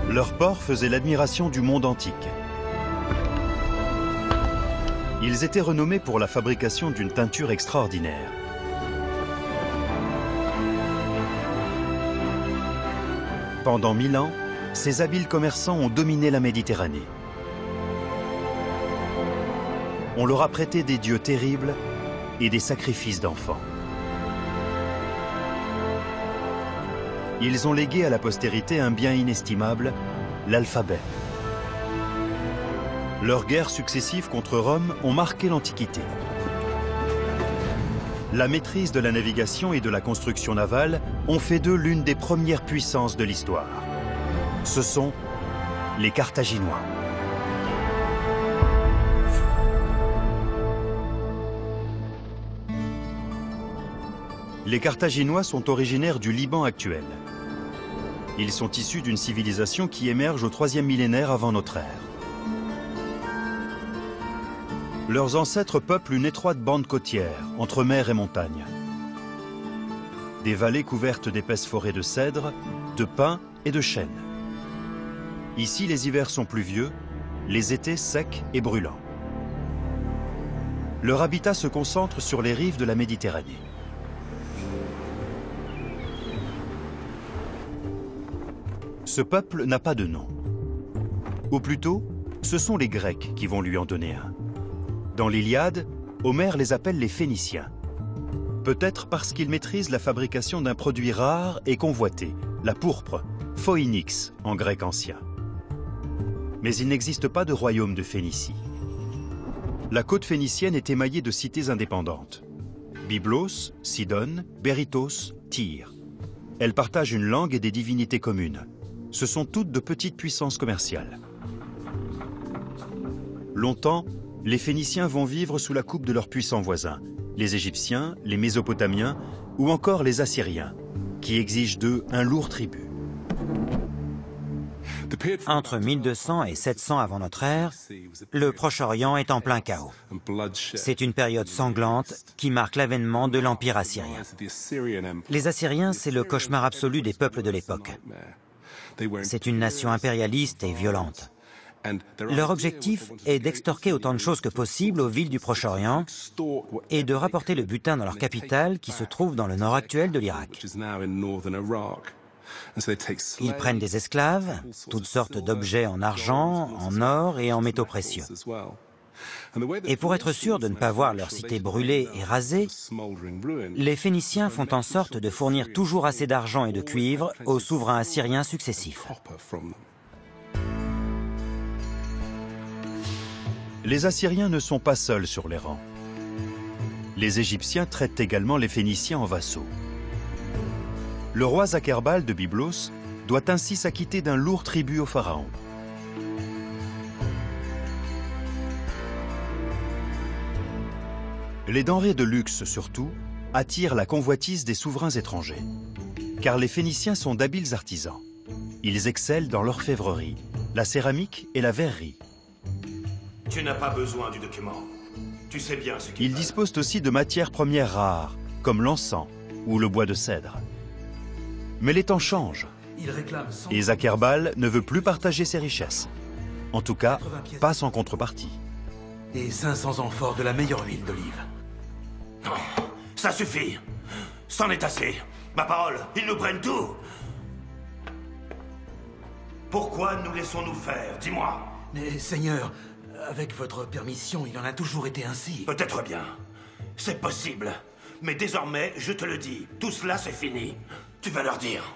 Leurs ports faisaient l'admiration du monde antique. Ils étaient renommés pour la fabrication d'une teinture extraordinaire. Pendant 1000 ans, ces habiles commerçants ont dominé la Méditerranée. On leur a prêté des dieux terribles et des sacrifices d'enfants. Ils ont légué à la postérité un bien inestimable, l'alphabet. Leurs guerres successives contre Rome ont marqué l'Antiquité. La maîtrise de la navigation et de la construction navale ont fait d'eux l'une des premières puissances de l'histoire. Ce sont les Carthaginois. Les Carthaginois sont originaires du Liban actuel. Ils sont issus d'une civilisation qui émerge au 3e millénaire avant notre ère. Leurs ancêtres peuplent une étroite bande côtière, entre mer et montagne. Des vallées couvertes d'épaisses forêts de cèdres, de pins et de chênes. Ici, les hivers sont pluvieux, les étés secs et brûlants. Leur habitat se concentre sur les rives de la Méditerranée. Ce peuple n'a pas de nom. Ou plutôt, ce sont les Grecs qui vont lui en donner un. Dans l'Iliade, Homère les appelle les Phéniciens. Peut-être parce qu'ils maîtrisent la fabrication d'un produit rare et convoité, la pourpre, phoinix en grec ancien. Mais il n'existe pas de royaume de Phénicie. La côte phénicienne est émaillée de cités indépendantes. Byblos, Sidon, Berytos, Tyr. Elles partagent une langue et des divinités communes. Ce sont toutes de petites puissances commerciales. Longtemps, les Phéniciens vont vivre sous la coupe de leurs puissants voisins, les Égyptiens, les Mésopotamiens ou encore les Assyriens, qui exigent d'eux un lourd tribut. Entre 1200 et 700 avant notre ère, le Proche-Orient est en plein chaos. C'est une période sanglante qui marque l'avènement de l'Empire assyrien. Les Assyriens, c'est le cauchemar absolu des peuples de l'époque. C'est une nation impérialiste et violente. Leur objectif est d'extorquer autant de choses que possible aux villes du Proche-Orient et de rapporter le butin dans leur capitale qui se trouve dans le nord actuel de l'Irak. Ils prennent des esclaves, toutes sortes d'objets en argent, en or et en métaux précieux. Et pour être sûrs de ne pas voir leur cité brûlée et rasée, les Phéniciens font en sorte de fournir toujours assez d'argent et de cuivre aux souverains assyriens successifs. Les Assyriens ne sont pas seuls sur les rangs. Les Égyptiens traitent également les Phéniciens en vassaux. Le roi Zacherbal de Byblos doit ainsi s'acquitter d'un lourd tribut au pharaon. Les denrées de luxe, surtout, attirent la convoitise des souverains étrangers. Car les Phéniciens sont d'habiles artisans. Ils excellent dans l'orfèvrerie, la céramique et la verrerie. Tu n'as pas besoin du document. Tu sais bien ce qu'il Ils disposent aussi de matières premières rares, comme l'encens ou le bois de cèdre. Mais les temps changent. Et Zacherbal ne veut plus partager ses richesses. En tout cas, pas sans contrepartie. Et 500 amphores de la meilleure huile d'olive. Ça suffit. C'en est assez. Ma parole, ils nous prennent tout. Pourquoi nous laissons-nous faire? Dis-moi. Mais Seigneur, avec votre permission, il en a toujours été ainsi. Peut-être bien. C'est possible. Mais désormais, je te le dis, tout cela c'est fini. Tu vas leur dire.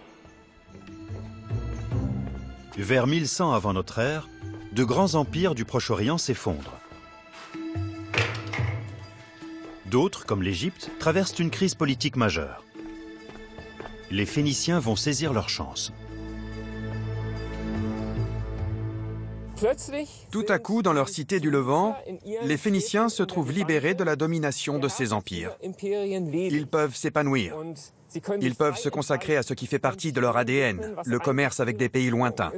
Vers 1100 avant notre ère, de grands empires du Proche-Orient s'effondrent. D'autres, comme l'Égypte, traversent une crise politique majeure. Les Phéniciens vont saisir leur chance. Tout à coup, dans leur cité du Levant, les Phéniciens se trouvent libérés de la domination de ces empires. Ils peuvent s'épanouir. Ils peuvent se consacrer à ce qui fait partie de leur ADN, le commerce avec des pays lointains.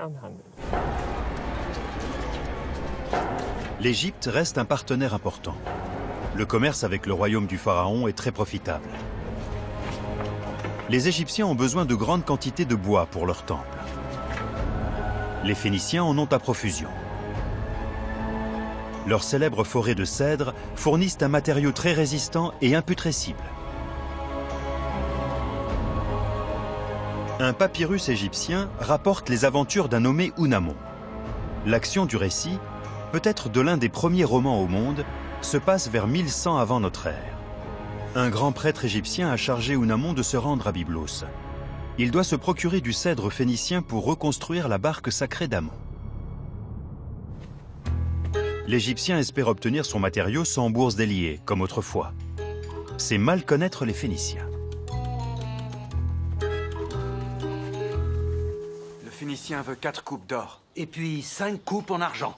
L'Égypte reste un partenaire important. Le commerce avec le royaume du pharaon est très profitable. Les Égyptiens ont besoin de grandes quantités de bois pour leur temple. Les Phéniciens en ont à profusion. Leurs célèbres forêts de cèdres fournissent un matériau très résistant et imputrescible. Un papyrus égyptien rapporte les aventures d'un nommé Ounamon. L'action du récit, peut-être de l'un des premiers romans au monde, se passe vers 1100 avant notre ère. Un grand prêtre égyptien a chargé Ounamon de se rendre à Byblos. Il doit se procurer du cèdre phénicien pour reconstruire la barque sacrée d'Amon. L'Égyptien espère obtenir son matériau sans bourse déliée, comme autrefois. C'est mal connaître les Phéniciens. Le Phénicien veut 4 coupes d'or. Et puis 5 coupes en argent.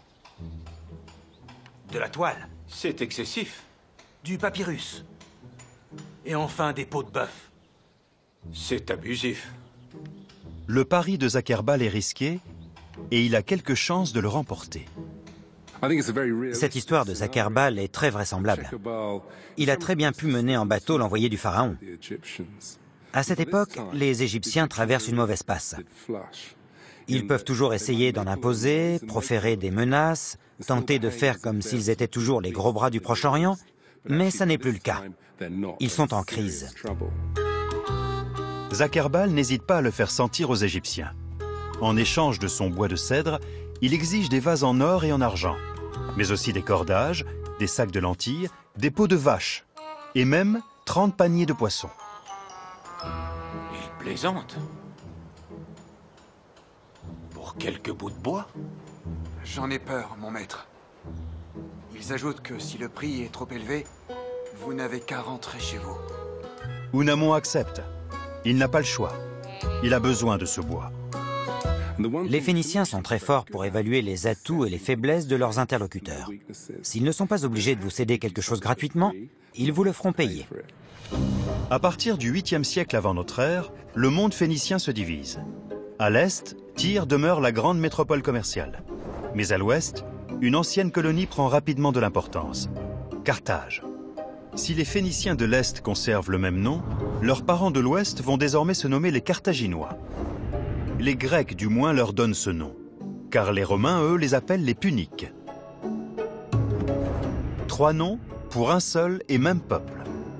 De la toile. C'est excessif. Du papyrus. Et enfin des peaux de bœuf. C'est abusif. Le pari de Zacherbal est risqué et il a quelques chances de le remporter. Cette histoire de Zacherbal est très vraisemblable. Il a très bien pu mener en bateau l'envoyé du pharaon. À cette époque, les Égyptiens traversent une mauvaise passe. Ils peuvent toujours essayer d'en imposer, proférer des menaces, tenter de faire comme s'ils étaient toujours les gros bras du Proche-Orient, mais ça n'est plus le cas. Ils sont en crise. Zacherbal n'hésite pas à le faire sentir aux Égyptiens. En échange de son bois de cèdre, il exige des vases en or et en argent, mais aussi des cordages, des sacs de lentilles, des peaux de vache, et même 30 paniers de poissons. Il plaisante. Pour quelques bouts de bois? J'en ai peur, mon maître. Ils ajoutent que si le prix est trop élevé, vous n'avez qu'à rentrer chez vous. Ounamon accepte. Il n'a pas le choix. Il a besoin de ce bois. Les Phéniciens sont très forts pour évaluer les atouts et les faiblesses de leurs interlocuteurs. S'ils ne sont pas obligés de vous céder quelque chose gratuitement, ils vous le feront payer. À partir du 8e siècle avant notre ère, le monde phénicien se divise. À l'est, Tyr demeure la grande métropole commerciale. Mais à l'ouest, une ancienne colonie prend rapidement de l'importance. Carthage. Si les Phéniciens de l'Est conservent le même nom, leurs parents de l'Ouest vont désormais se nommer les Carthaginois. Les Grecs, du moins, leur donnent ce nom, car les Romains, eux, les appellent les Puniques. 3 noms pour un seul et même peuple.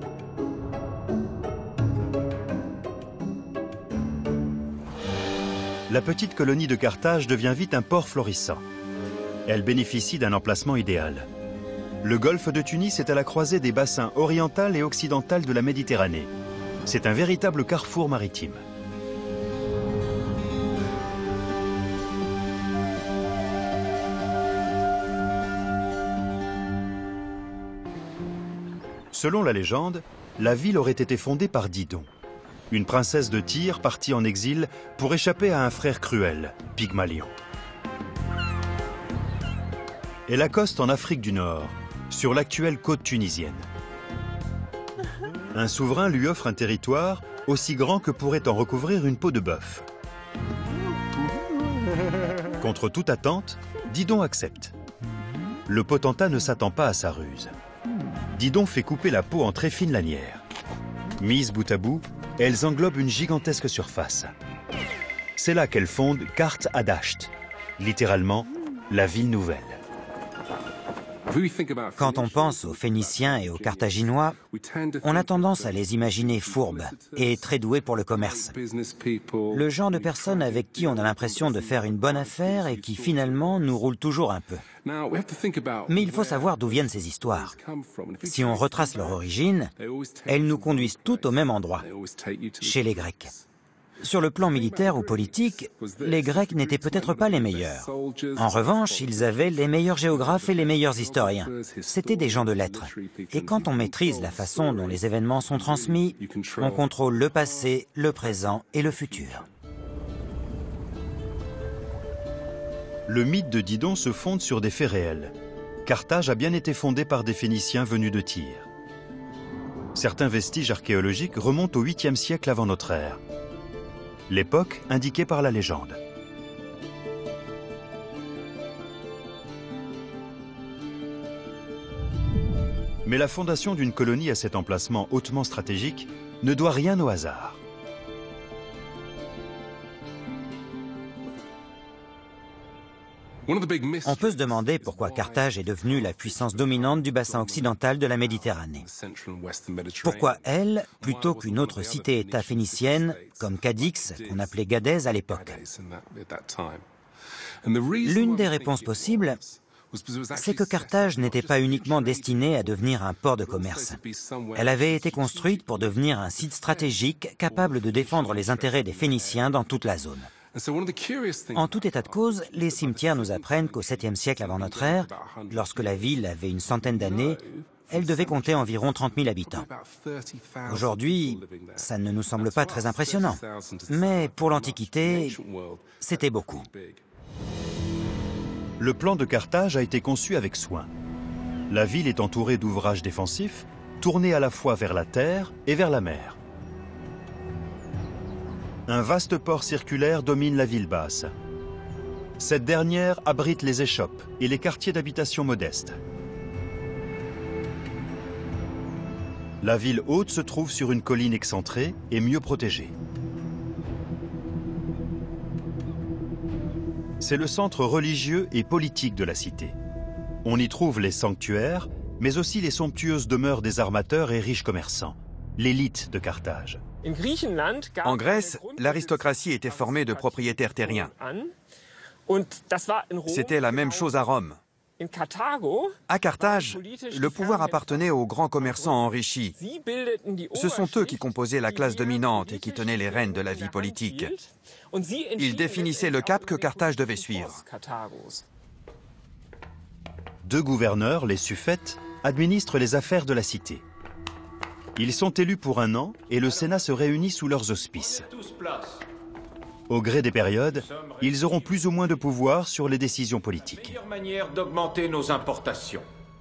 La petite colonie de Carthage devient vite un port florissant. Elle bénéficie d'un emplacement idéal. Le golfe de Tunis est à la croisée des bassins oriental et occidental de la Méditerranée. C'est un véritable carrefour maritime. Selon la légende, la ville aurait été fondée par Didon, une princesse de Tyr partie en exil pour échapper à un frère cruel, Pygmalion. Elle accoste en Afrique du Nord, sur l'actuelle côte tunisienne. Un souverain lui offre un territoire aussi grand que pourrait en recouvrir une peau de bœuf. Contre toute attente, Didon accepte. Le potentat ne s'attend pas à sa ruse. Didon fait couper la peau en très fines lanières. Mises bout à bout, elles englobent une gigantesque surface. C'est là qu'elle fonde Kart Adasht, littéralement la ville nouvelle. Quand on pense aux Phéniciens et aux Carthaginois, on a tendance à les imaginer fourbes et très doués pour le commerce. Le genre de personnes avec qui on a l'impression de faire une bonne affaire et qui finalement nous roulent toujours un peu. Mais il faut savoir d'où viennent ces histoires. Si on retrace leur origine, elles nous conduisent toutes au même endroit, chez les Grecs. Sur le plan militaire ou politique, les Grecs n'étaient peut-être pas les meilleurs. En revanche, ils avaient les meilleurs géographes et les meilleurs historiens. C'étaient des gens de lettres. Et quand on maîtrise la façon dont les événements sont transmis, on contrôle le passé, le présent et le futur. Le mythe de Didon se fonde sur des faits réels. Carthage a bien été fondée par des Phéniciens venus de Tyr. Certains vestiges archéologiques remontent au 8e siècle avant notre ère. L'époque indiquée par la légende. Mais la fondation d'une colonie à cet emplacement hautement stratégique ne doit rien au hasard. On peut se demander pourquoi Carthage est devenue la puissance dominante du bassin occidental de la Méditerranée. Pourquoi elle, plutôt qu'une autre cité-État phénicienne, comme Cadix, qu'on appelait Gadès à l'époque? L'une des réponses possibles, c'est que Carthage n'était pas uniquement destinée à devenir un port de commerce. Elle avait été construite pour devenir un site stratégique capable de défendre les intérêts des Phéniciens dans toute la zone. En tout état de cause, les cimetières nous apprennent qu'au 7e siècle avant notre ère, lorsque la ville avait une centaine d'années, elle devait compter environ 30 000 habitants. Aujourd'hui, ça ne nous semble pas très impressionnant, mais pour l'Antiquité, c'était beaucoup. Le plan de Carthage a été conçu avec soin. La ville est entourée d'ouvrages défensifs, tournés à la fois vers la terre et vers la mer. Un vaste port circulaire domine la ville basse. Cette dernière abrite les échoppes et les quartiers d'habitation modestes. La ville haute se trouve sur une colline excentrée et mieux protégée. C'est le centre religieux et politique de la cité. On y trouve les sanctuaires, mais aussi les somptueuses demeures des armateurs et riches commerçants, l'élite de Carthage. En Grèce, l'aristocratie était formée de propriétaires terriens. C'était la même chose à Rome. À Carthage, le pouvoir appartenait aux grands commerçants enrichis. Ce sont eux qui composaient la classe dominante et qui tenaient les rênes de la vie politique. Ils définissaient le cap que Carthage devait suivre. 2 gouverneurs, les suffètes, administrent les affaires de la cité. Ils sont élus pour 1 an et le Sénat se réunit sous leurs auspices. Au gré des périodes, ils auront plus ou moins de pouvoir sur les décisions politiques. Meilleure manière d'augmenter nos importations.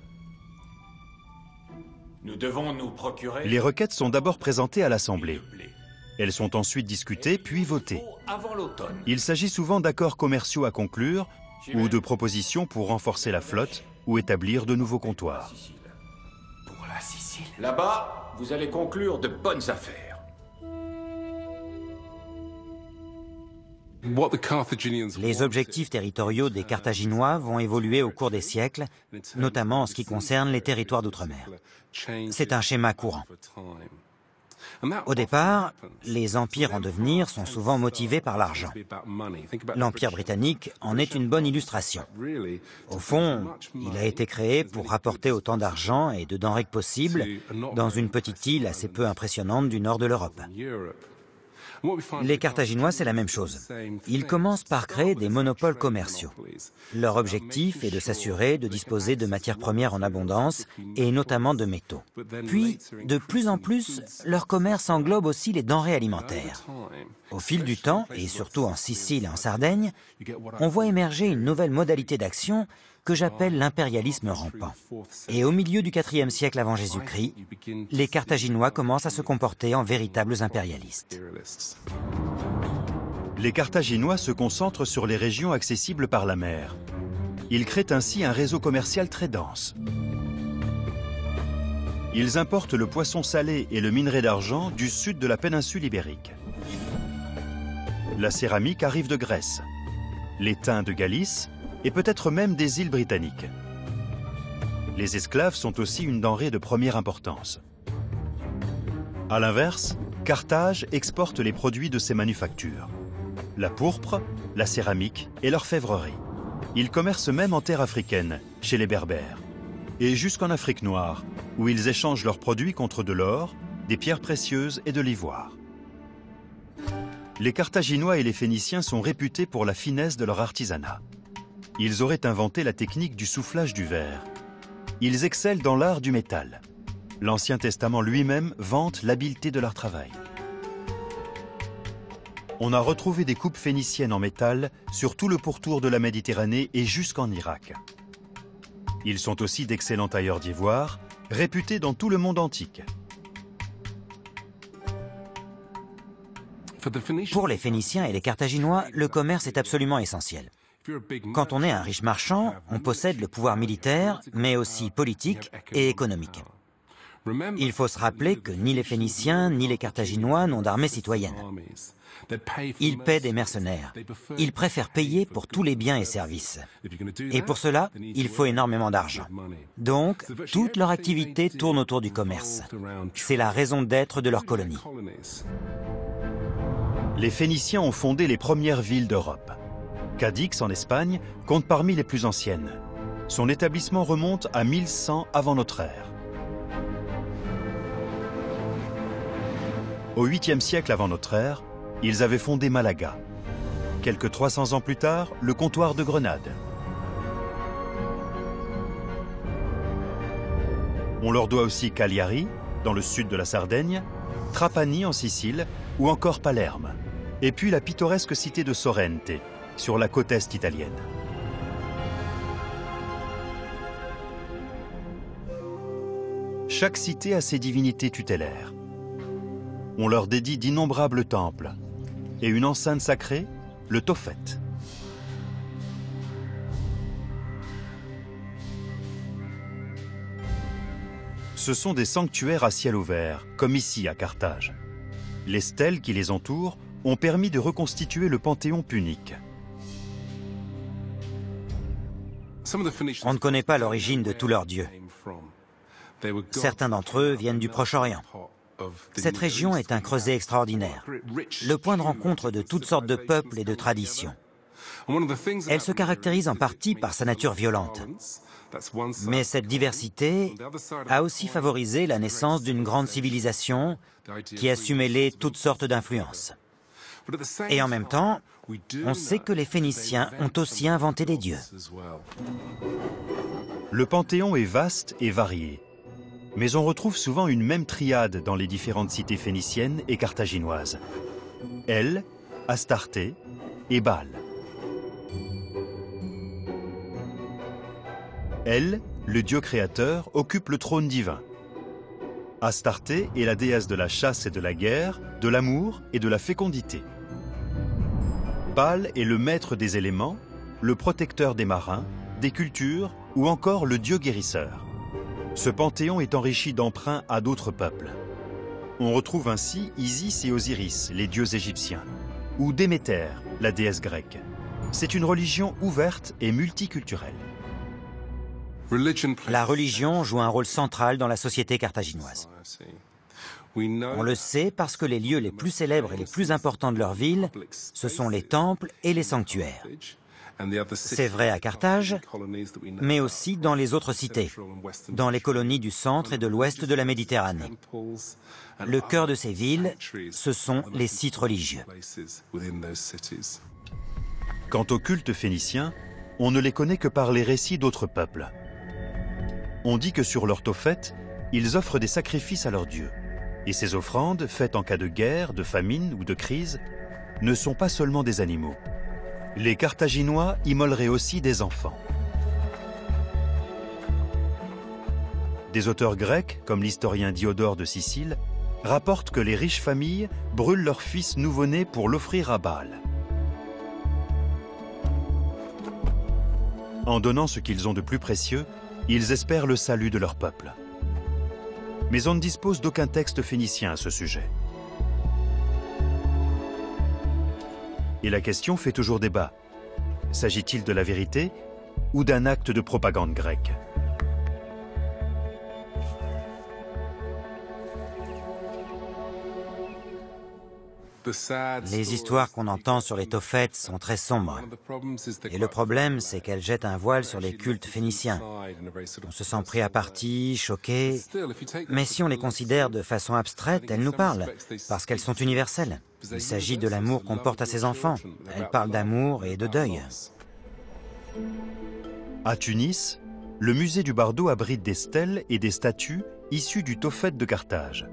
Nous devons nous procurer... Les requêtes sont d'abord présentées à l'Assemblée. Elles sont ensuite discutées puis votées. Il s'agit souvent d'accords commerciaux à conclure ou de propositions pour renforcer la flotte ou établir de nouveaux comptoirs. Pour la Sicile. Là-bas, vous allez conclure de bonnes affaires. Les objectifs territoriaux des Carthaginois vont évoluer au cours des siècles, notamment en ce qui concerne les territoires d'outre-mer. C'est un schéma courant. Au départ, les empires en devenir sont souvent motivés par l'argent. L'Empire britannique en est une bonne illustration. Au fond, il a été créé pour rapporter autant d'argent et de denrées que possible dans une petite île assez peu impressionnante du nord de l'Europe. Les Carthaginois, c'est la même chose. Ils commencent par créer des monopoles commerciaux. Leur objectif est de s'assurer de disposer de matières premières en abondance, et notamment de métaux. Puis, de plus en plus, leur commerce englobe aussi les denrées alimentaires. Au fil du temps, et surtout en Sicile et en Sardaigne, on voit émerger une nouvelle modalité d'action que j'appelle l'impérialisme rampant. Et au milieu du IVe siècle avant Jésus-Christ, les Carthaginois commencent à se comporter en véritables impérialistes. Les Carthaginois se concentrent sur les régions accessibles par la mer. Ils créent ainsi un réseau commercial très dense. Ils importent le poisson salé et le minerai d'argent du sud de la péninsule ibérique. La céramique arrive de Grèce, l'étain de Galice et peut-être même des îles britanniques. Les esclaves sont aussi une denrée de première importance. À l'inverse, Carthage exporte les produits de ses manufactures. La pourpre, la céramique et l'orfèvrerie. Ils commercent même en terre africaine, chez les Berbères. Et jusqu'en Afrique noire, où ils échangent leurs produits contre de l'or, des pierres précieuses et de l'ivoire. Les Carthaginois et les Phéniciens sont réputés pour la finesse de leur artisanat. Ils auraient inventé la technique du soufflage du verre. Ils excellent dans l'art du métal. L'Ancien Testament lui-même vante l'habileté de leur travail. On a retrouvé des coupes phéniciennes en métal sur tout le pourtour de la Méditerranée et jusqu'en Irak. Ils sont aussi d'excellents tailleurs d'ivoire, réputés dans tout le monde antique. Pour les Phéniciens et les Carthaginois, le commerce est absolument essentiel. Quand on est un riche marchand, on possède le pouvoir militaire, mais aussi politique et économique. Il faut se rappeler que ni les Phéniciens ni les Carthaginois n'ont d'armée citoyenne. Ils paient des mercenaires. Ils préfèrent payer pour tous les biens et services. Et pour cela, il faut énormément d'argent. Donc, toute leur activité tourne autour du commerce. C'est la raison d'être de leur colonie. Les Phéniciens ont fondé les premières villes d'Europe. Cadix, en Espagne, compte parmi les plus anciennes. Son établissement remonte à 1100 avant notre ère. Au 8e siècle avant notre ère, ils avaient fondé Malaga. Quelques 300 ans plus tard, le comptoir de Grenade. On leur doit aussi Cagliari, dans le sud de la Sardaigne, Trapani en Sicile ou encore Palerme. Et puis la pittoresque cité de Sorrente, sur la côte est italienne. Chaque cité a ses divinités tutélaires. On leur dédie d'innombrables temples et une enceinte sacrée, le Tophet. Ce sont des sanctuaires à ciel ouvert, comme ici à Carthage. Les stèles qui les entourent ont permis de reconstituer le panthéon punique. On ne connaît pas l'origine de tous leurs dieux. Certains d'entre eux viennent du Proche-Orient. Cette région est un creuset extraordinaire, le point de rencontre de toutes sortes de peuples et de traditions. Elle se caractérise en partie par sa nature violente. Mais cette diversité a aussi favorisé la naissance d'une grande civilisation qui a su mêler toutes sortes d'influences. Et en même temps, on sait que les Phéniciens ont aussi inventé des dieux. Le panthéon est vaste et varié. Mais on retrouve souvent une même triade dans les différentes cités phéniciennes et carthaginoises. El, Astarté et Baal. El, le dieu créateur, occupe le trône divin. Astarté est la déesse de la chasse et de la guerre, de l'amour et de la fécondité. Baal est le maître des éléments, le protecteur des marins, des cultures ou encore le dieu guérisseur. Ce panthéon est enrichi d'emprunts à d'autres peuples. On retrouve ainsi Isis et Osiris, les dieux égyptiens, ou Déméter, la déesse grecque. C'est une religion ouverte et multiculturelle. La religion joue un rôle central dans la société carthaginoise. On le sait parce que les lieux les plus célèbres et les plus importants de leur ville, ce sont les temples et les sanctuaires. C'est vrai à Carthage, mais aussi dans les autres cités, dans les colonies du centre et de l'ouest de la Méditerranée. Le cœur de ces villes, ce sont les sites religieux. Quant aux cultes phéniciens, on ne les connaît que par les récits d'autres peuples. On dit que sur leur Tophet, ils offrent des sacrifices à leurs dieux. Et ces offrandes, faites en cas de guerre, de famine ou de crise, ne sont pas seulement des animaux. Les Carthaginois immoleraient aussi des enfants. Des auteurs grecs, comme l'historien Diodore de Sicile, rapportent que les riches familles brûlent leurs fils nouveau-nés pour l'offrir à Baal. En donnant ce qu'ils ont de plus précieux, ils espèrent le salut de leur peuple. Mais on ne dispose d'aucun texte phénicien à ce sujet. Et la question fait toujours débat. S'agit-il de la vérité ou d'un acte de propagande grecque ? Les histoires qu'on entend sur les Tophets sont très sombres. Et le problème, c'est qu'elles jettent un voile sur les cultes phéniciens. On se sent pris à partie, choqué. Mais si on les considère de façon abstraite, elles nous parlent, parce qu'elles sont universelles. Il s'agit de l'amour qu'on porte à ses enfants. Elles parlent d'amour et de deuil. À Tunis, le musée du Bardo abrite des stèles et des statues issues du Tophet de Carthage.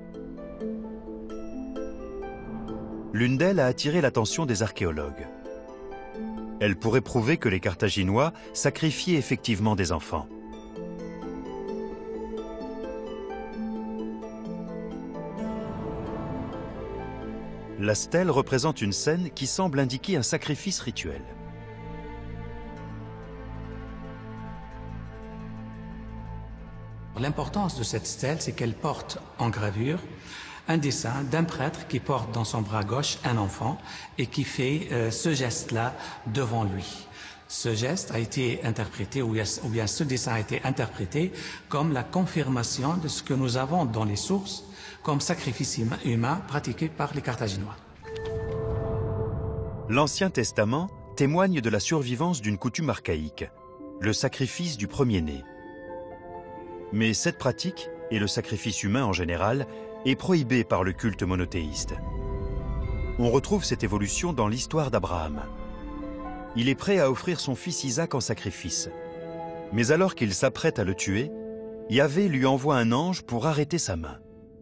L'une d'elles a attiré l'attention des archéologues. Elle pourrait prouver que les Carthaginois sacrifiaient effectivement des enfants. La stèle représente une scène qui semble indiquer un sacrifice rituel. L'importance de cette stèle, c'est qu'elle porte en gravure un dessin d'un prêtre qui porte dans son bras gauche un enfant et qui fait ce geste-là devant lui. Ce geste a été interprété, ou bien ce dessin a été interprété comme la confirmation de ce que nous avons dans les sources comme sacrifice humain pratiqué par les Carthaginois. L'Ancien Testament témoigne de la survivance d'une coutume archaïque, le sacrifice du premier-né. Mais cette pratique, et le sacrifice humain en général, est prohibée par le culte monothéiste. On retrouve cette évolution dans l'histoire d'Abraham. Il est prêt à offrir son fils Isaac en sacrifice. Mais alors qu'il s'apprête à le tuer, Yahvé lui envoie un ange pour arrêter sa main.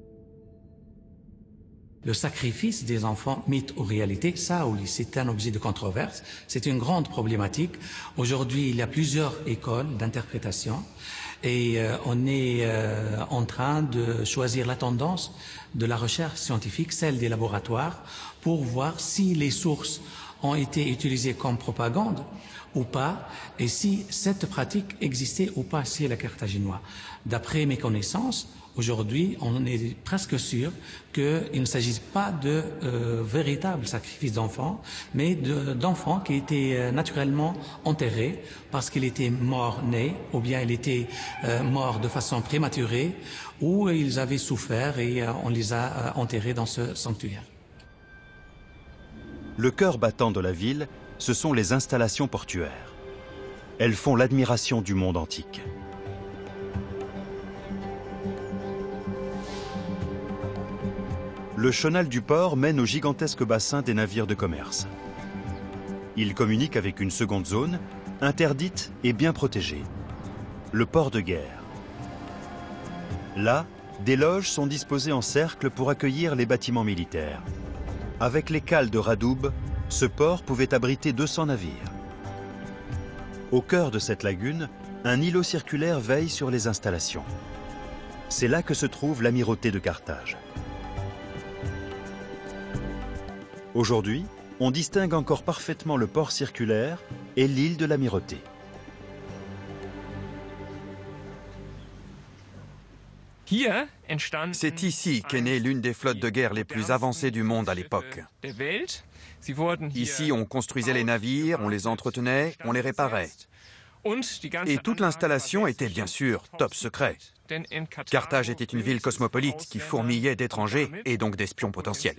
Le sacrifice des enfants, mythe ou réalité, ça oui, c'est un objet de controverse, c'est une grande problématique. Aujourd'hui, il y a plusieurs écoles d'interprétation et on est en train de choisir la tendance de la recherche scientifique, celle des laboratoires, pour voir si les sources ont été utilisées comme propagande ou pas, et si cette pratique existait ou pas chez les Carthaginois. D'après mes connaissances, aujourd'hui, on est presque sûr qu'il ne s'agit pas de véritables sacrifices d'enfants, mais d'enfants qui étaient naturellement enterrés parce qu'il était mort-né, ou bien il était mort de façon prématurée, ou ils avaient souffert et on les a enterrés dans ce sanctuaire. Le cœur battant de la ville, ce sont les installations portuaires. Elles font l'admiration du monde antique. Le chenal du port mène au gigantesque bassin des navires de commerce. Il communique avec une seconde zone, interdite et bien protégée, le port de guerre. Là, des loges sont disposées en cercle pour accueillir les bâtiments militaires. Avec les cales de Radoub, ce port pouvait abriter 200 navires. Au cœur de cette lagune, un îlot circulaire veille sur les installations. C'est là que se trouve l'amirauté de Carthage. Aujourd'hui, on distingue encore parfaitement le port circulaire et l'île de l'amirauté. C'est ici qu'est née l'une des flottes de guerre les plus avancées du monde à l'époque. Ici, on construisait les navires, on les entretenait, on les réparait. Et toute l'installation était bien sûr top secret. Carthage était une ville cosmopolite qui fourmillait d'étrangers et donc d'espions potentiels.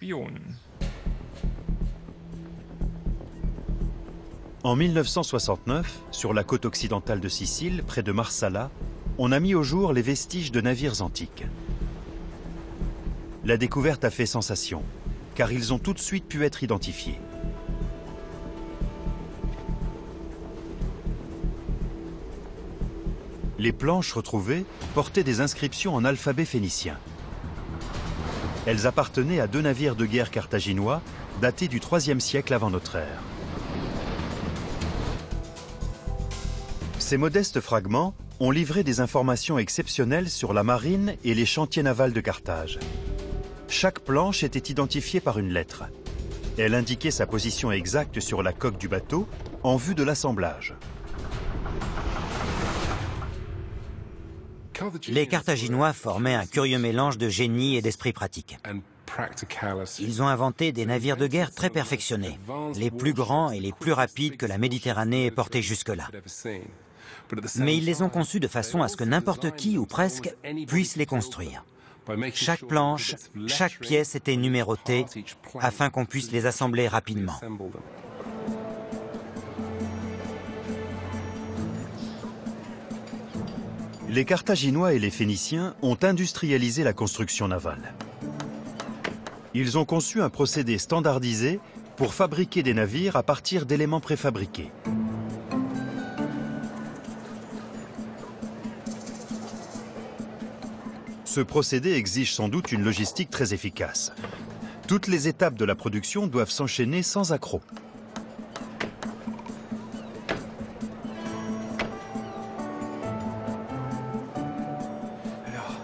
En 1969, sur la côte occidentale de Sicile, près de Marsala, on a mis au jour les vestiges de navires antiques. La découverte a fait sensation, car ils ont tout de suite pu être identifiés. Les planches retrouvées portaient des inscriptions en alphabet phénicien. Elles appartenaient à 2 navires de guerre carthaginois datés du IIIe siècle avant notre ère. Ces modestes fragments ont livré des informations exceptionnelles sur la marine et les chantiers navals de Carthage. Chaque planche était identifiée par une lettre. Elle indiquait sa position exacte sur la coque du bateau en vue de l'assemblage. Les Carthaginois formaient un curieux mélange de génie et d'esprit pratique. Ils ont inventé des navires de guerre très perfectionnés, les plus grands et les plus rapides que la Méditerranée ait portés jusque-là. Mais ils les ont conçus de façon à ce que n'importe qui, ou presque, puisse les construire. Chaque planche, chaque pièce était numérotée afin qu'on puisse les assembler rapidement. Les Carthaginois et les Phéniciens ont industrialisé la construction navale. Ils ont conçu un procédé standardisé pour fabriquer des navires à partir d'éléments préfabriqués. Ce procédé exige sans doute une logistique très efficace. Toutes les étapes de la production doivent s'enchaîner sans accroc. Alors,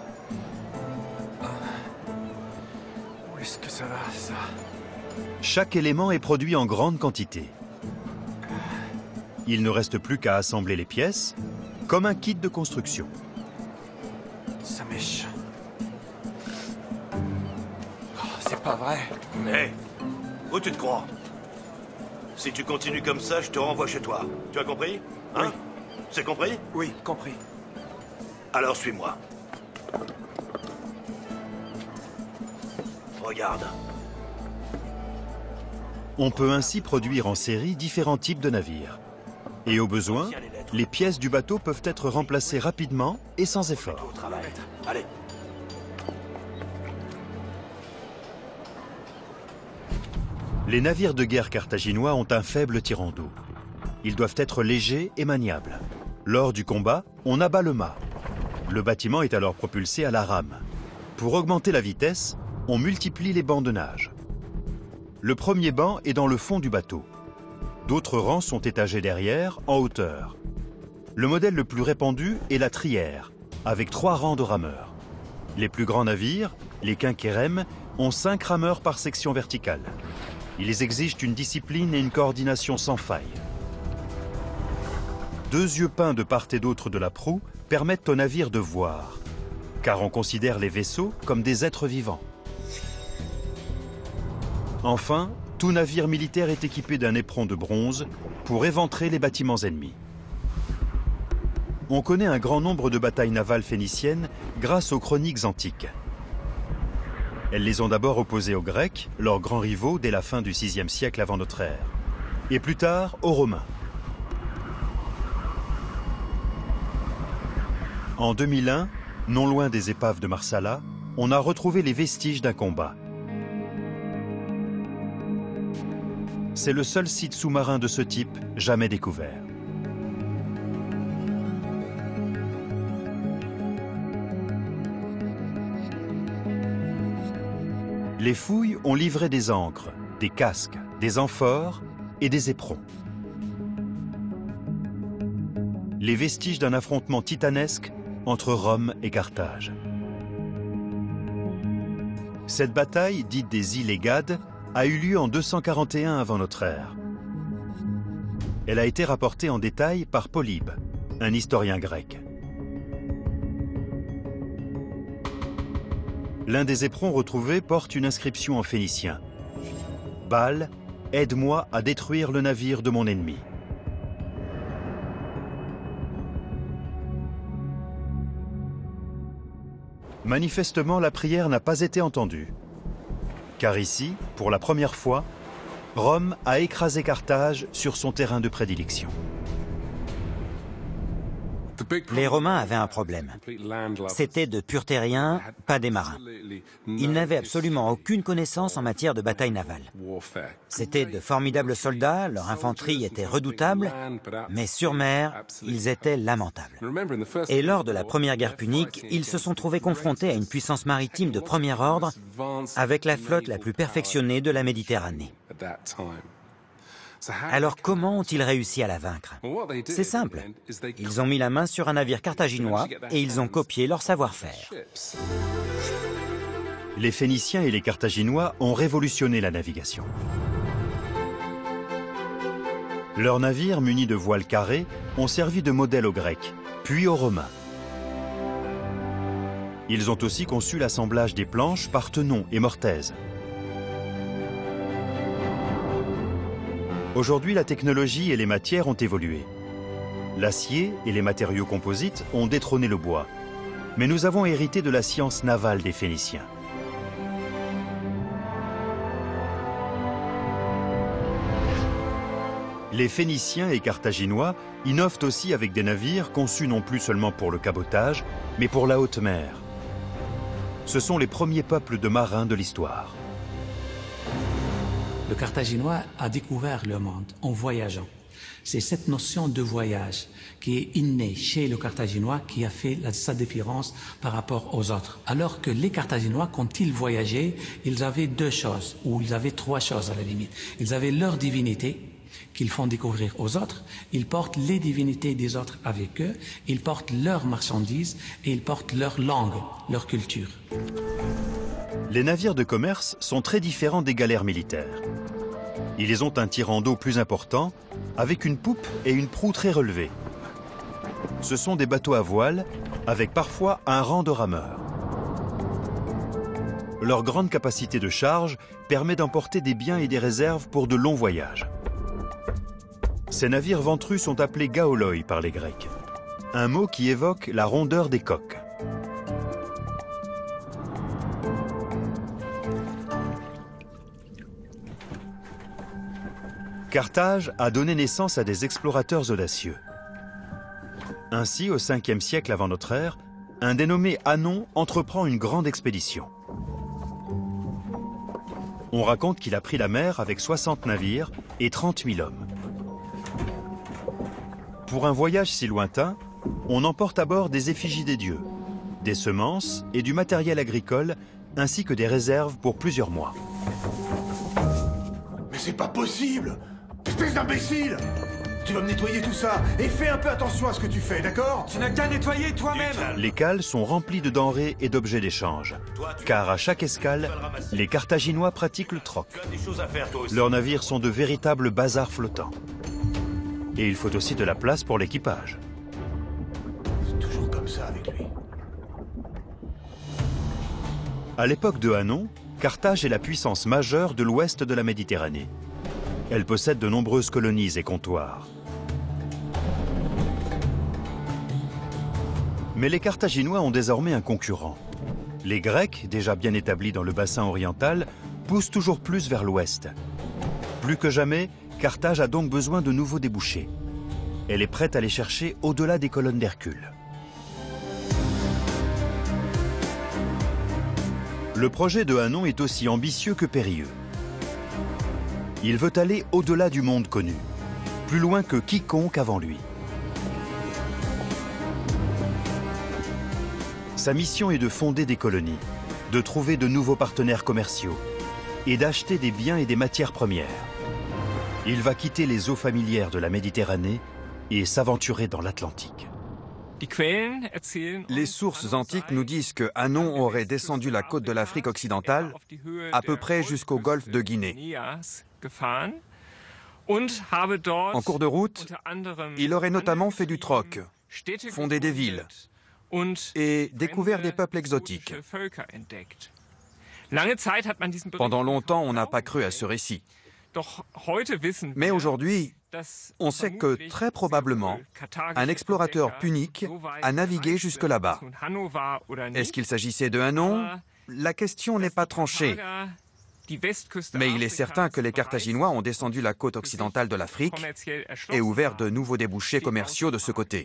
où est-ce que ça va, ça? Chaque élément est produit en grande quantité. Il ne reste plus qu'à assembler les pièces, comme un kit de construction. Ça mèche. Pas vrai. Hé, où tu te crois? Si tu continues comme ça, je te renvoie chez toi. Tu as compris? Hein? Oui. C'est compris? Oui, compris. Alors suis-moi. Regarde. On peut ainsi produire en série différents types de navires. Et au besoin, les pièces du bateau peuvent être remplacées rapidement et sans effort. Au travail. Allez. Les navires de guerre carthaginois ont un faible tirant d'eau. Ils doivent être légers et maniables. Lors du combat, on abat le mât. Le bâtiment est alors propulsé à la rame. Pour augmenter la vitesse, on multiplie les bancs de nage. Le premier banc est dans le fond du bateau. D'autres rangs sont étagés derrière, en hauteur. Le modèle le plus répandu est la trière, avec 3 rangs de rameurs. Les plus grands navires, les quinquérèmes, ont 5 rameurs par section verticale. Ils exigent une discipline et une coordination sans faille. 2 yeux peints de part et d'autre de la proue permettent au navire de voir, car on considère les vaisseaux comme des êtres vivants. Enfin, tout navire militaire est équipé d'un éperon de bronze pour éventrer les bâtiments ennemis. On connaît un grand nombre de batailles navales phéniciennes grâce aux chroniques antiques. Elles les ont d'abord opposées aux Grecs, leurs grands rivaux dès la fin du VIe siècle avant notre ère, et plus tard aux Romains. En 2001, non loin des épaves de Marsala, on a retrouvé les vestiges d'un combat. C'est le seul site sous-marin de ce type jamais découvert. Les fouilles ont livré des ancres, des casques, des amphores et des éperons. Les vestiges d'un affrontement titanesque entre Rome et Carthage. Cette bataille, dite des îles Égades, a eu lieu en 241 avant notre ère. Elle a été rapportée en détail par Polybe, un historien grec. L'un des éperons retrouvés porte une inscription en phénicien. « Baal, aide-moi à détruire le navire de mon ennemi. » Manifestement, la prière n'a pas été entendue. Car ici, pour la première fois, Rome a écrasé Carthage sur son terrain de prédilection. Les Romains avaient un problème. C'était de purs terriens, pas des marins. Ils n'avaient absolument aucune connaissance en matière de bataille navale. C'étaient de formidables soldats, leur infanterie était redoutable, mais sur mer, ils étaient lamentables. Et lors de la première guerre punique, ils se sont trouvés confrontés à une puissance maritime de premier ordre avec la flotte la plus perfectionnée de la Méditerranée. Alors comment ont-ils réussi à la vaincre? C'est simple. Ils ont mis la main sur un navire carthaginois et ils ont copié leur savoir-faire. Les Phéniciens et les Carthaginois ont révolutionné la navigation. Leurs navires munis de voiles carrées ont servi de modèle aux Grecs, puis aux Romains. Ils ont aussi conçu l'assemblage des planches par Tenon et Mortaise. Aujourd'hui, la technologie et les matières ont évolué. L'acier et les matériaux composites ont détrôné le bois. Mais nous avons hérité de la science navale des Phéniciens. Les Phéniciens et Carthaginois innovent aussi avec des navires conçus non plus seulement pour le cabotage, mais pour la haute mer. Ce sont les premiers peuples de marins de l'histoire. Le Carthaginois a découvert le monde en voyageant. C'est cette notion de voyage qui est innée chez le Carthaginois qui a fait sa différence par rapport aux autres. Alors que les Carthaginois, quand ils voyageaient, ils avaient 2 choses, ou ils avaient 3 choses à la limite. Ils avaient leur divinité qu'ils font découvrir aux autres, ils portent les divinités des autres avec eux, ils portent leurs marchandises et ils portent leur langue, leur culture. Les navires de commerce sont très différents des galères militaires. Ils ont un tirant d'eau plus important, avec une poupe et une proue très relevées. Ce sont des bateaux à voile, avec parfois un rang de rameurs. leur grande capacité de charge permet d'emporter des biens et des réserves pour de longs voyages. Ces navires ventrus sont appelés gaoloi par les Grecs, un mot qui évoque la rondeur des coques. Carthage a donné naissance à des explorateurs audacieux. Ainsi, au 5e siècle avant notre ère, un dénommé Hanon entreprend une grande expédition. On raconte qu'il a pris la mer avec 60 navires et 30 000 hommes. Pour un voyage si lointain, on emporte à bord des effigies des dieux, des semences et du matériel agricole, ainsi que des réserves pour plusieurs mois. Mais c'est pas possible! Espèce d'imbécile! Tu vas me nettoyer tout ça, et fais un peu attention à ce que tu fais, d'accord? Tu n'as qu'à nettoyer toi-même. Les cales sont remplies de denrées et d'objets d'échange, car à chaque escale, les Carthaginois pratiquent le troc. Leurs navires sont de véritables bazars flottants. Et il faut aussi de la place pour l'équipage. C'est toujours comme ça avec lui. À l'époque de Hanon, Carthage est la puissance majeure de l'ouest de la Méditerranée. Elle possède de nombreuses colonies et comptoirs. Mais les Carthaginois ont désormais un concurrent. Les Grecs, déjà bien établis dans le bassin oriental, poussent toujours plus vers l'ouest. Plus que jamais, Carthage a donc besoin de nouveaux débouchés. Elle est prête à les chercher au-delà des colonnes d'Hercule. Le projet de Hanon est aussi ambitieux que périlleux. Il veut aller au-delà du monde connu, plus loin que quiconque avant lui. Sa mission est de fonder des colonies, de trouver de nouveaux partenaires commerciaux et d'acheter des biens et des matières premières. Il va quitter les eaux familières de la Méditerranée et s'aventurer dans l'Atlantique. Les sources antiques nous disent que Hanon aurait descendu la côte de l'Afrique occidentale à peu près jusqu'au golfe de Guinée. En cours de route, il aurait notamment fait du troc, fondé des villes et découvert des peuples exotiques. Pendant longtemps, on n'a pas cru à ce récit. Mais aujourd'hui, on sait que très probablement, un explorateur punique a navigué jusque là-bas. Est-ce qu'il s'agissait de Hanon? La question n'est pas tranchée. Mais il est certain que les Carthaginois ont descendu la côte occidentale de l'Afrique et ouvert de nouveaux débouchés commerciaux de ce côté.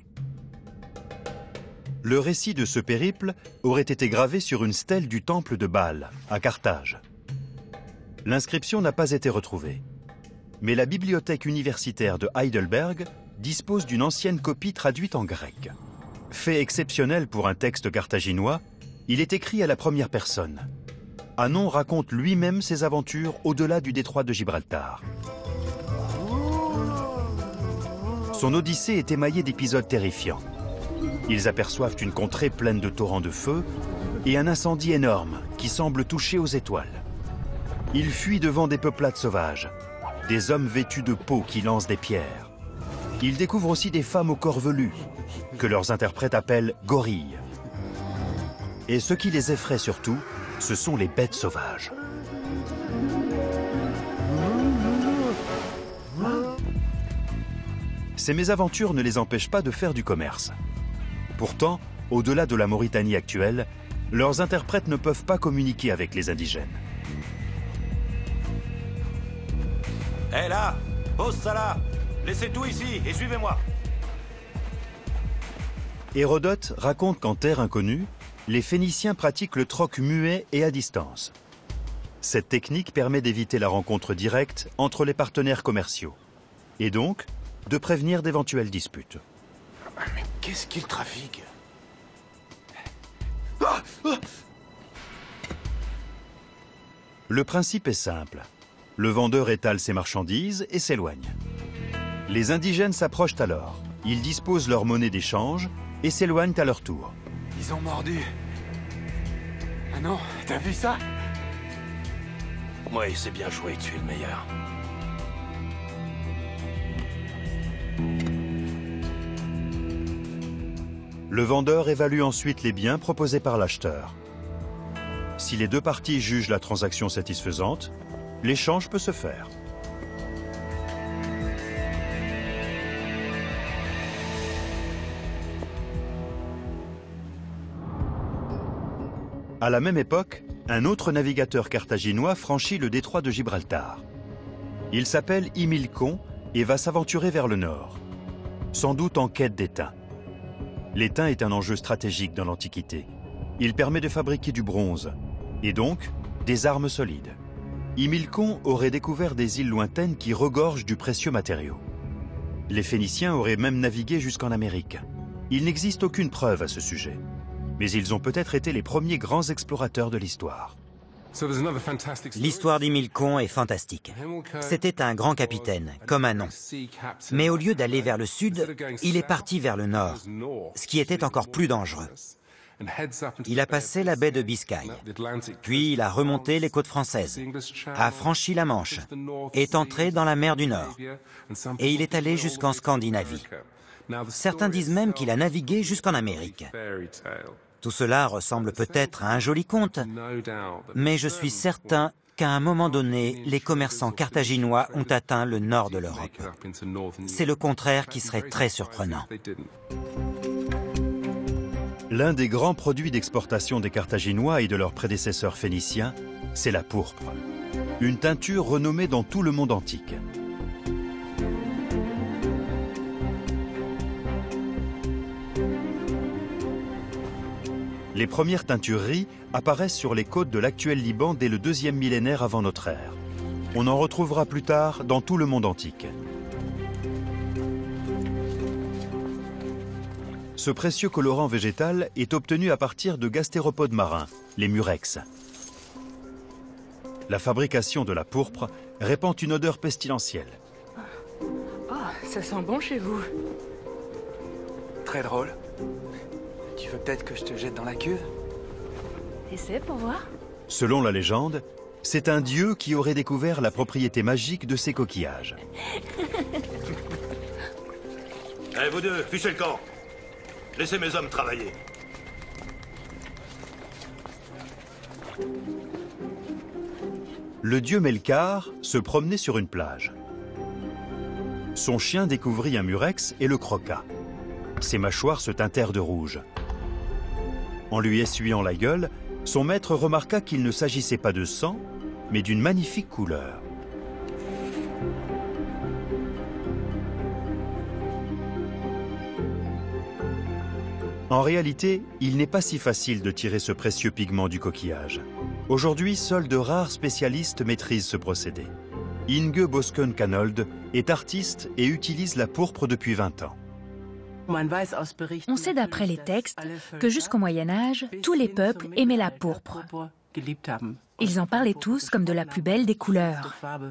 Le récit de ce périple aurait été gravé sur une stèle du temple de Baal, à Carthage. L'inscription n'a pas été retrouvée. Mais la bibliothèque universitaire de Heidelberg dispose d'une ancienne copie traduite en grec. Fait exceptionnel pour un texte carthaginois, il est écrit à la première personne. Hanon raconte lui-même ses aventures au-delà du détroit de Gibraltar. Son odyssée est émaillée d'épisodes terrifiants. Ils aperçoivent une contrée pleine de torrents de feu et un incendie énorme qui semble toucher aux étoiles. Ils fuient devant des peuplades sauvages, des hommes vêtus de peau qui lancent des pierres. Ils découvrent aussi des femmes au corps velu, que leurs interprètes appellent gorilles. Et ce qui les effraie surtout, ce sont les bêtes sauvages. Ces mésaventures ne les empêchent pas de faire du commerce. Pourtant, au-delà de la Mauritanie actuelle, leurs interprètes ne peuvent pas communiquer avec les indigènes. Hé là, pose ça là. Laissez tout ici et suivez-moi. Hérodote raconte qu'en terre inconnue, les Phéniciens pratiquent le troc muet et à distance. Cette technique permet d'éviter la rencontre directe entre les partenaires commerciaux et donc de prévenir d'éventuelles disputes. Mais qu'est-ce qu'il trafique? Le principe est simple. Le vendeur étale ses marchandises et s'éloigne. Les indigènes s'approchent alors. Ils disposent leur monnaie d'échange et s'éloignent à leur tour. Ils ont mordu. Ah non, t'as vu ça? Oui, c'est bien joué, tu es le meilleur. Le vendeur évalue ensuite les biens proposés par l'acheteur. Si les deux parties jugent la transaction satisfaisante, l'échange peut se faire. À la même époque, un autre navigateur carthaginois franchit le détroit de Gibraltar. Il s'appelle Himilcon et va s'aventurer vers le nord, sans doute en quête d'étain. L'étain est un enjeu stratégique dans l'Antiquité. Il permet de fabriquer du bronze, et donc des armes solides. Himilcon aurait découvert des îles lointaines qui regorgent du précieux matériau. Les Phéniciens auraient même navigué jusqu'en Amérique. Il n'existe aucune preuve à ce sujet, mais ils ont peut-être été les premiers grands explorateurs de l'histoire. L'histoire d'Himilcon est fantastique. C'était un grand capitaine, comme un nom. Mais au lieu d'aller vers le sud, il est parti vers le nord, ce qui était encore plus dangereux. Il a passé la baie de Biscaye, puis il a remonté les côtes françaises, a franchi la Manche, est entré dans la mer du Nord, et il est allé jusqu'en Scandinavie. Certains disent même qu'il a navigué jusqu'en Amérique. Tout cela ressemble peut-être à un joli conte, mais je suis certain qu'à un moment donné, les commerçants carthaginois ont atteint le nord de l'Europe. C'est le contraire qui serait très surprenant. L'un des grands produits d'exportation des Carthaginois et de leurs prédécesseurs phéniciens, c'est la pourpre, une teinture renommée dans tout le monde antique. Les premières teintureries apparaissent sur les côtes de l'actuel Liban dès le 2e millénaire avant notre ère. On en retrouvera plus tard dans tout le monde antique. Ce précieux colorant végétal est obtenu à partir de gastéropodes marins, les murex. La fabrication de la pourpre répand une odeur pestilentielle. Oh, ça sent bon chez vous. Très drôle. Tu veux peut-être que je te jette dans la cuve? Essaie pour voir. Selon la légende, c'est un dieu qui aurait découvert la propriété magique de ces coquillages. Allez, vous deux, fichez le camp. Laissez mes hommes travailler. Le dieu Melkar se promenait sur une plage. Son chien découvrit un murex et le croqua. Ses mâchoires se teintèrent de rouge. En lui essuyant la gueule, son maître remarqua qu'il ne s'agissait pas de sang, mais d'une magnifique couleur. En réalité, il n'est pas si facile de tirer ce précieux pigment du coquillage. Aujourd'hui, seuls de rares spécialistes maîtrisent ce procédé. Inge Bosken-Canold est artiste et utilise la pourpre depuis 20 ans. On sait d'après les textes que jusqu'au Moyen-Âge, tous les peuples aimaient la pourpre. Ils en parlaient tous comme de la plus belle des couleurs.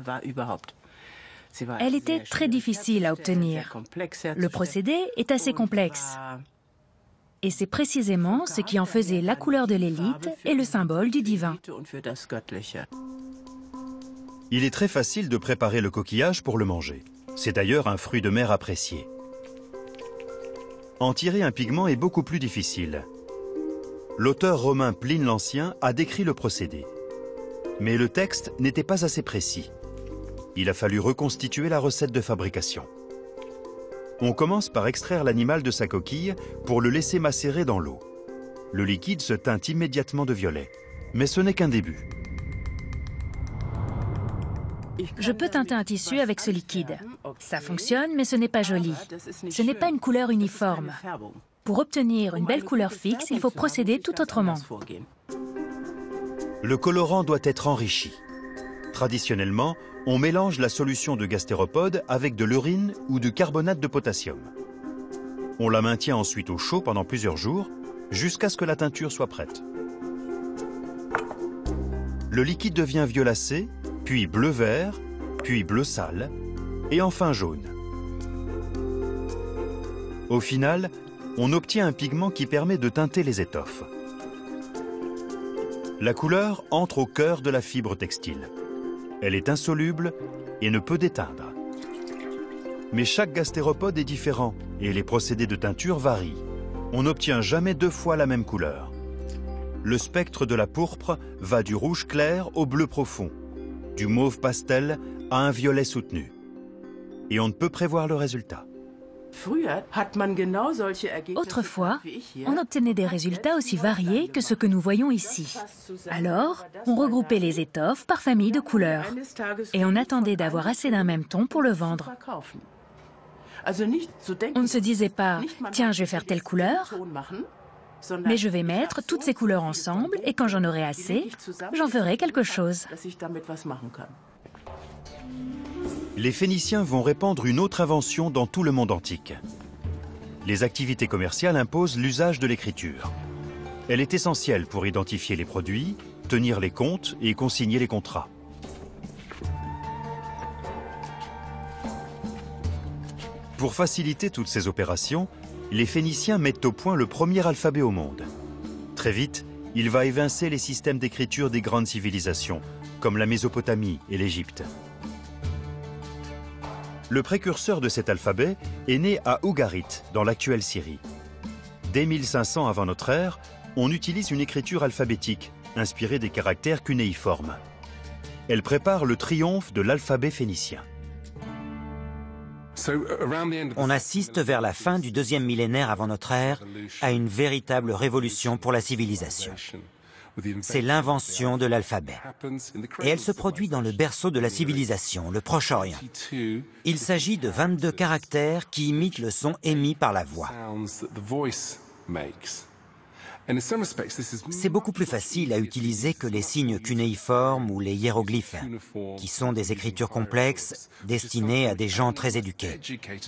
Elle était très difficile à obtenir. Le procédé est assez complexe. Et c'est précisément ce qui en faisait la couleur de l'élite et le symbole du divin. Il est très facile de préparer le coquillage pour le manger. C'est d'ailleurs un fruit de mer apprécié. En tirer un pigment est beaucoup plus difficile. L'auteur romain Pline l'Ancien a décrit le procédé. Mais le texte n'était pas assez précis. Il a fallu reconstituer la recette de fabrication. On commence par extraire l'animal de sa coquille pour le laisser macérer dans l'eau. Le liquide se teinte immédiatement de violet. Mais ce n'est qu'un début. Je peux teinter un tissu avec ce liquide. Ça fonctionne, mais ce n'est pas joli. Ce n'est pas une couleur uniforme. Pour obtenir une belle couleur fixe, il faut procéder tout autrement. Le colorant doit être enrichi. Traditionnellement, on mélange la solution de gastéropode avec de l'urine ou du carbonate de potassium. On la maintient ensuite au chaud pendant plusieurs jours, jusqu'à ce que la teinture soit prête. Le liquide devient violacé, puis bleu-vert, puis bleu sale, et enfin jaune. Au final, on obtient un pigment qui permet de teinter les étoffes. La couleur entre au cœur de la fibre textile. Elle est insoluble et ne peut déteindre. Mais chaque gastéropode est différent et les procédés de teinture varient. On n'obtient jamais deux fois la même couleur. le spectre de la pourpre va du rouge clair au bleu profond, du mauve pastel à un violet soutenu. Et on ne peut prévoir le résultat. Autrefois, on obtenait des résultats aussi variés que ce que nous voyons ici. Alors, on regroupait les étoffes par famille de couleurs et on attendait d'avoir assez d'un même ton pour le vendre. On ne se disait pas « tiens, je vais faire telle couleur », mais je vais mettre toutes ces couleurs ensemble et quand j'en aurai assez, j'en ferai quelque chose. Les Phéniciens vont répandre une autre invention dans tout le monde antique. Les activités commerciales imposent l'usage de l'écriture. Elle est essentielle pour identifier les produits, tenir les comptes et consigner les contrats. Pour faciliter toutes ces opérations, les Phéniciens mettent au point le premier alphabet au monde. Très vite, il va évincer les systèmes d'écriture des grandes civilisations, comme la Mésopotamie et l'Égypte. Le précurseur de cet alphabet est né à Ougarit, dans l'actuelle Syrie. Dès 1500 avant notre ère, on utilise une écriture alphabétique, inspirée des caractères cunéiformes. Elle prépare le triomphe de l'alphabet phénicien. On assiste vers la fin du 2e millénaire avant notre ère à une véritable révolution pour la civilisation. C'est l'invention de l'alphabet. Et elle se produit dans le berceau de la civilisation, le Proche-Orient. Il s'agit de 22 caractères qui imitent le son émis par la voix. C'est beaucoup plus facile à utiliser que les signes cunéiformes ou les hiéroglyphes, qui sont des écritures complexes destinées à des gens très éduqués.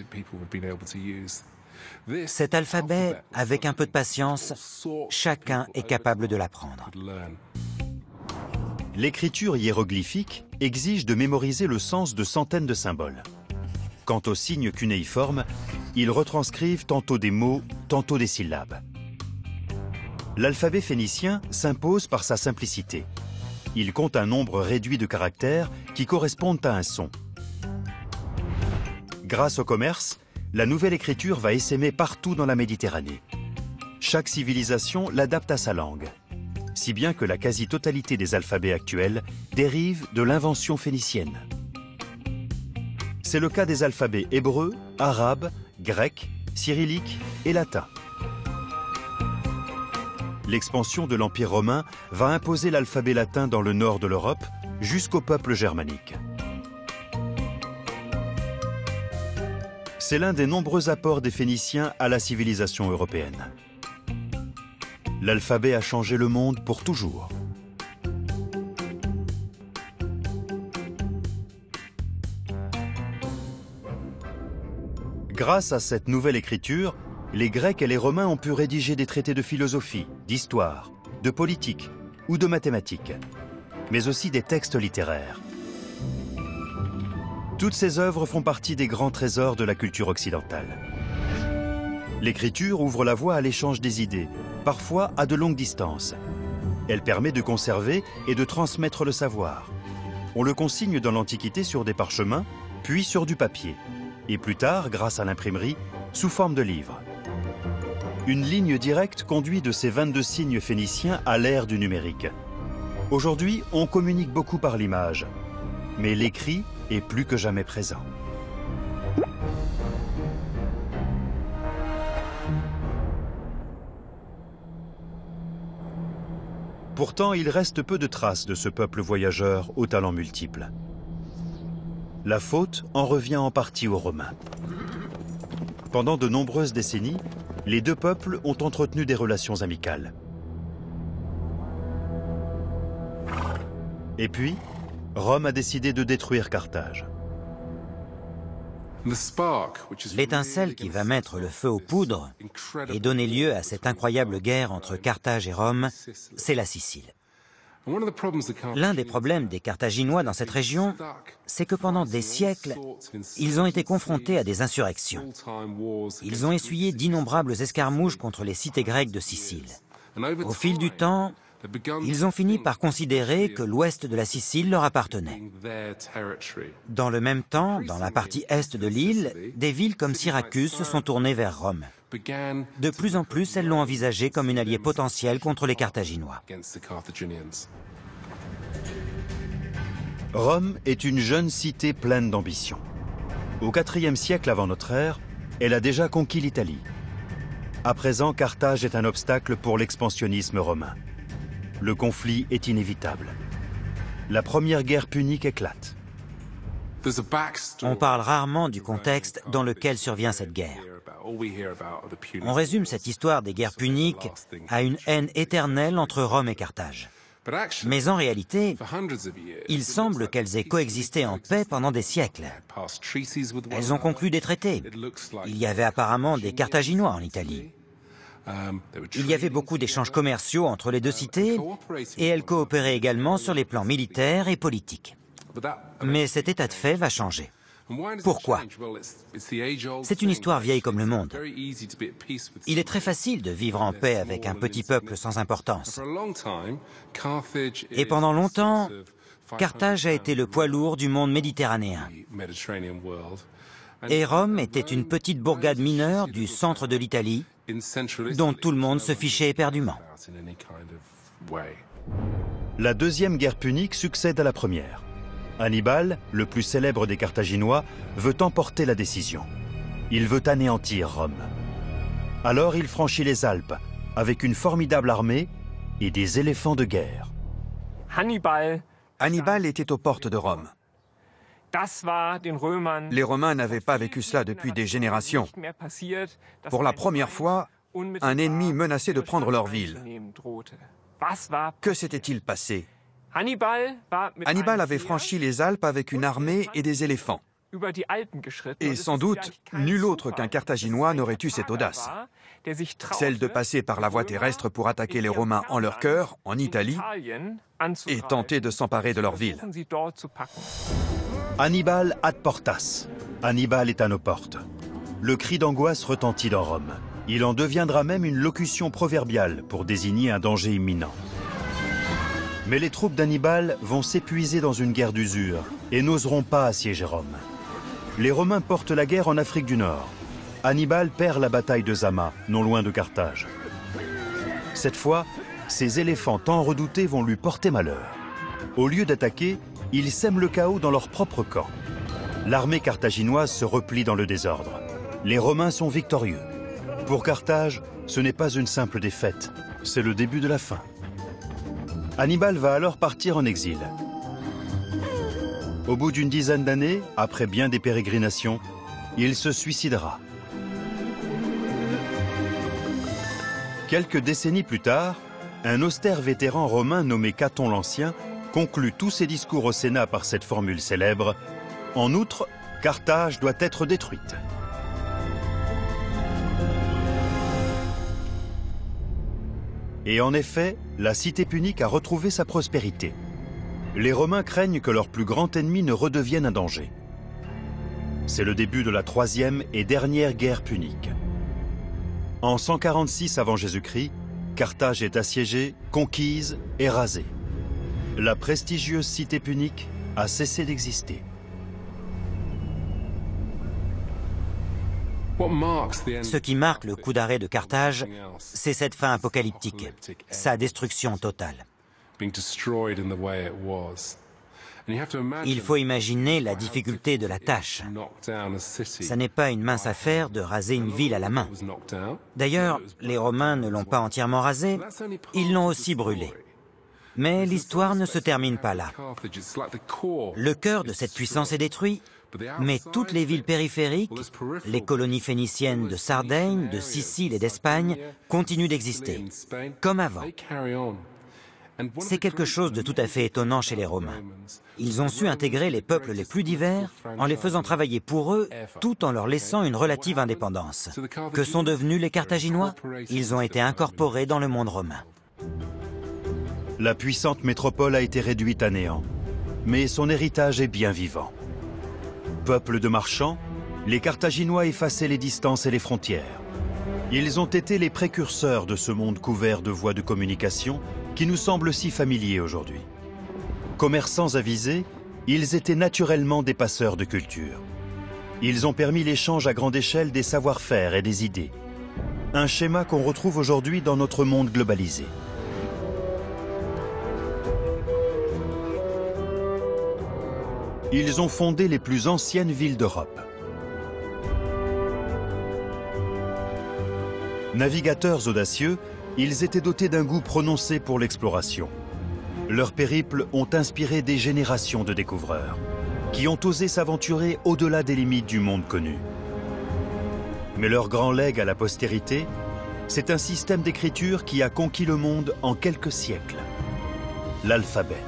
Cet alphabet, avec un peu de patience, chacun est capable de l'apprendre. L'écriture hiéroglyphique exige de mémoriser le sens de centaines de symboles. Quant aux signes cunéiformes, ils retranscrivent tantôt des mots, tantôt des syllabes. L'alphabet phénicien s'impose par sa simplicité. Il compte un nombre réduit de caractères qui correspondent à un son. Grâce au commerce, la nouvelle écriture va essaimer partout dans la Méditerranée. Chaque civilisation l'adapte à sa langue, si bien que la quasi-totalité des alphabets actuels dérive de l'invention phénicienne. C'est le cas des alphabets hébreu, arabe, grec, cyrillique et latin. L'expansion de l'Empire romain va imposer l'alphabet latin dans le nord de l'Europe jusqu'au peuple germanique. C'est l'un des nombreux apports des Phéniciens à la civilisation européenne. L'alphabet a changé le monde pour toujours. Grâce à cette nouvelle écriture, les Grecs et les Romains ont pu rédiger des traités de philosophie, d'histoire, de politique ou de mathématiques, mais aussi des textes littéraires. Toutes ces œuvres font partie des grands trésors de la culture occidentale. L'écriture ouvre la voie à l'échange des idées, parfois à de longues distances. Elle permet de conserver et de transmettre le savoir. On le consigne dans l'Antiquité sur des parchemins, puis sur du papier, et plus tard, grâce à l'imprimerie, sous forme de livres. Une ligne directe conduit de ces 22 signes phéniciens à l'ère du numérique. Aujourd'hui, on communique beaucoup par l'image, mais l'écrit est plus que jamais présent. Pourtant, il reste peu de traces de ce peuple voyageur aux talents multiples. La faute en revient en partie aux Romains. Pendant de nombreuses décennies, les deux peuples ont entretenu des relations amicales. Et puis, Rome a décidé de détruire Carthage. L'étincelle qui va mettre le feu aux poudres et donner lieu à cette incroyable guerre entre Carthage et Rome, c'est la Sicile. L'un des problèmes des Carthaginois dans cette région, c'est que pendant des siècles, ils ont été confrontés à des insurrections. Ils ont essuyé d'innombrables escarmouches contre les cités grecques de Sicile. Au fil du temps, Ils ont fini par considérer que l'ouest de la Sicile leur appartenait. Dans le même temps, dans la partie est de l'île, des villes comme Syracuse se sont tournées vers Rome. De plus en plus, elles l'ont envisagé comme une alliée potentielle contre les Carthaginois. Rome est une jeune cité pleine d'ambition. Au IVe siècle avant notre ère, elle a déjà conquis l'Italie. À présent, Carthage est un obstacle pour l'expansionnisme romain. Le conflit est inévitable. La première guerre punique éclate. On parle rarement du contexte dans lequel survient cette guerre. On résume cette histoire des guerres puniques à une haine éternelle entre Rome et Carthage. Mais en réalité, il semble qu'elles aient coexisté en paix pendant des siècles. Elles ont conclu des traités. Il y avait apparemment des Carthaginois en Italie. Il y avait beaucoup d'échanges commerciaux entre les deux cités et elles coopéraient également sur les plans militaires et politiques. Mais cet état de fait va changer. Pourquoi? C'est une histoire vieille comme le monde. Il est très facile de vivre en paix avec un petit peuple sans importance. Et pendant longtemps, Carthage a été le poids lourd du monde méditerranéen. Et Rome était une petite bourgade mineure du centre de l'Italie, dont tout le monde se fichait éperdument. La deuxième guerre punique succède à la première. Hannibal, le plus célèbre des Carthaginois, veut emporter la décision. Il veut anéantir Rome. Alors il franchit les Alpes, avec une formidable armée et des éléphants de guerre. Hannibal était aux portes de Rome. Les Romains n'avaient pas vécu cela depuis des générations. Pour la première fois, un ennemi menaçait de prendre leur ville. Que s'était-il passé? Hannibal avait franchi les Alpes avec une armée et des éléphants. Et sans doute, nul autre qu'un Carthaginois n'aurait eu cette audace. Celle de passer par la voie terrestre pour attaquer les Romains en leur cœur, en Italie, et tenter de s'emparer de leur ville. Hannibal ad portas. Hannibal est à nos portes. Le cri d'angoisse retentit dans Rome. Il en deviendra même une locution proverbiale pour désigner un danger imminent. Mais les troupes d'Hannibal vont s'épuiser dans une guerre d'usure et n'oseront pas assiéger Rome. Les Romains portent la guerre en Afrique du Nord. Hannibal perd la bataille de Zama, non loin de Carthage. Cette fois, ces éléphants tant redoutés vont lui porter malheur. Au lieu d'attaquer, ils sèment le chaos dans leur propre camp. L'armée carthaginoise se replie dans le désordre. Les Romains sont victorieux. Pour Carthage, ce n'est pas une simple défaite, c'est le début de la fin. Hannibal va alors partir en exil. Au bout d'une dizaine d'années, après bien des pérégrinations, il se suicidera. Quelques décennies plus tard, un austère vétéran romain nommé Caton l'Ancien conclut tous ses discours au Sénat par cette formule célèbre « En outre, Carthage doit être détruite ». Et en effet, la cité punique a retrouvé sa prospérité. Les Romains craignent que leur plus grand ennemi ne redevienne un danger. C'est le début de la troisième et dernière guerre punique. En 146 avant Jésus-Christ, Carthage est assiégée, conquise et rasée. La prestigieuse cité punique a cessé d'exister. Ce qui marque le coup d'arrêt de Carthage, c'est cette fin apocalyptique, sa destruction totale. Il faut imaginer la difficulté de la tâche. Ce n'est pas une mince affaire de raser une ville à la main. D'ailleurs, les Romains ne l'ont pas entièrement rasée, ils l'ont aussi brûlée. Mais l'histoire ne se termine pas là. Le cœur de cette puissance est détruit, mais toutes les villes périphériques, les colonies phéniciennes de Sardaigne, de Sicile et d'Espagne, continuent d'exister, comme avant. C'est quelque chose de tout à fait étonnant chez les Romains. Ils ont su intégrer les peuples les plus divers en les faisant travailler pour eux, tout en leur laissant une relative indépendance. Que sont devenus les Carthaginois? Ils ont été incorporés dans le monde romain. La puissante métropole a été réduite à néant, mais son héritage est bien vivant. Peuple de marchands, les Carthaginois effaçaient les distances et les frontières. Ils ont été les précurseurs de ce monde couvert de voies de communication qui nous semblent si familiers aujourd'hui. Commerçants avisés, ils étaient naturellement des passeurs de culture. Ils ont permis l'échange à grande échelle des savoir-faire et des idées. Un schéma qu'on retrouve aujourd'hui dans notre monde globalisé. Ils ont fondé les plus anciennes villes d'Europe. Navigateurs audacieux, ils étaient dotés d'un goût prononcé pour l'exploration. Leurs périples ont inspiré des générations de découvreurs, qui ont osé s'aventurer au-delà des limites du monde connu. Mais leur grand legs à la postérité, c'est un système d'écriture qui a conquis le monde en quelques siècles. L'alphabet.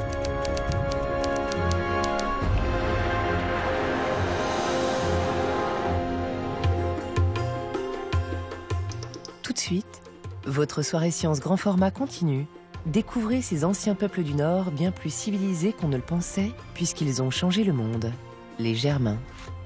Tout de suite, votre soirée science grand format continue. Découvrez ces anciens peuples du Nord bien plus civilisés qu'on ne le pensait, puisqu'ils ont changé le monde. Les Germains.